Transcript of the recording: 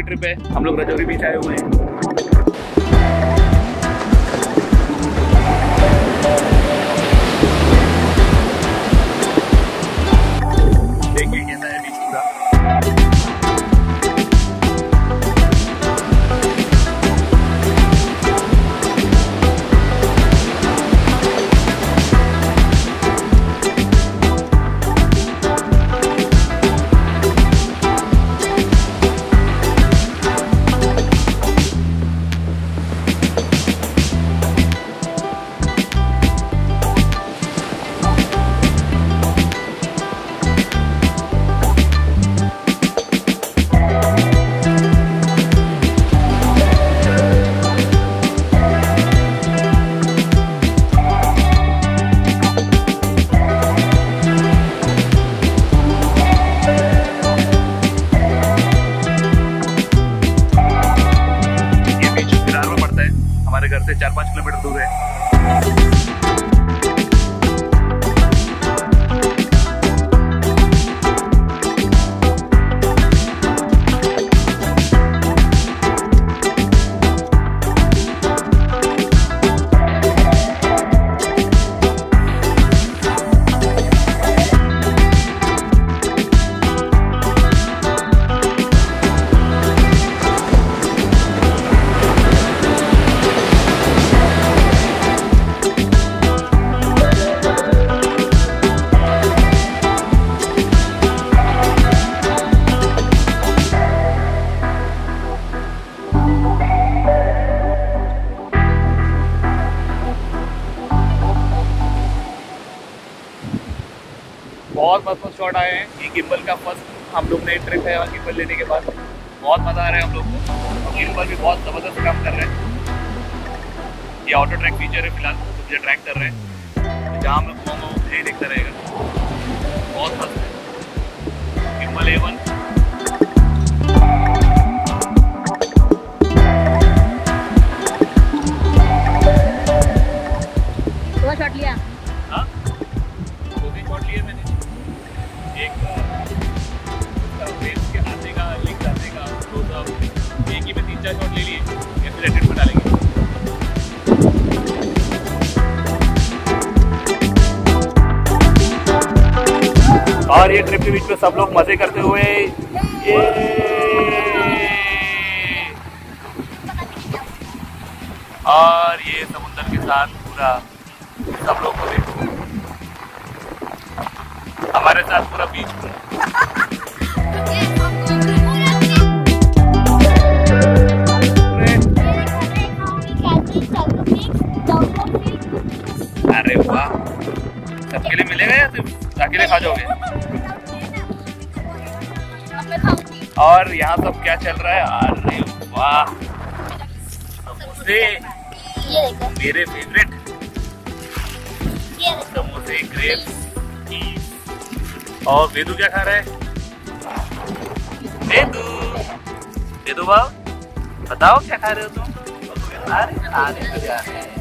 Trip है, हम लोग राजौरी बीच आए हुए हैं। देखिए कैसा है बीच पूरा। हमारे घर से 4-5 किलोमीटर दूर है। बहुत मस्त शॉट आए हैं। ये गिम्बल का फर्स्ट हम लोग ने ट्रिप है और गिम्बल लेने के बाद बहुत मज़ा आ रहा है हम लोग को। और गिम्बल भी बहुत ज़बरदस्त काम कर रहे हैं। ये ऑटो ट्रैक फीचर है फिलहाल, तो मुझे ट्रैक कर रहे हैं। जहाँ हम लोग घूमो यही देखता रहेगा। बहुत मस्त है गिम्बल A1। दो शॉट लिया? हाँ 2-3 शॉट लिए मैंने। एक वेव्स के आने का, लिंक आने का, तो एक ही में 3-4 शॉट ले लिए। ये फिर एडिट में डालेंगे। और ये ट्रिप के बीच में सब लोग मजे करते हुए ये और ये समुद्र के साथ पूरा सब लोग को देखो, हमारे साथ पूरा बीच में। अरे वाह, सबके लिए मिलेगा या सिर्फ अकेले खा जाओगे? और यहाँ सब क्या चल रहा है? अरे वाह, समोसे मेरे फेवरेट समोसे, ग्रेप्स। और वेदू क्या खा रहा है? वेदू बाबू बताओ क्या खा रहे हो तुम? अरे